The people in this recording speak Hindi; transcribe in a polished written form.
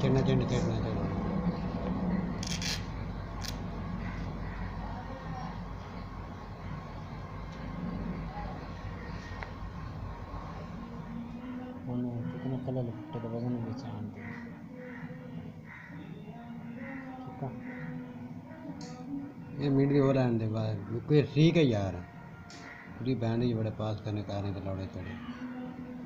चढ़ना चढ़ना चढ़ना चढ़ना कितना कलर लपटे तो वजन भी चांद दे ठीक है। ये मिनट भी हो रहा है अंदर बाहर कोई ठीक है यार पूरी बैंड ही बड़े पास करने का रहे थे लौड़े चढ़े।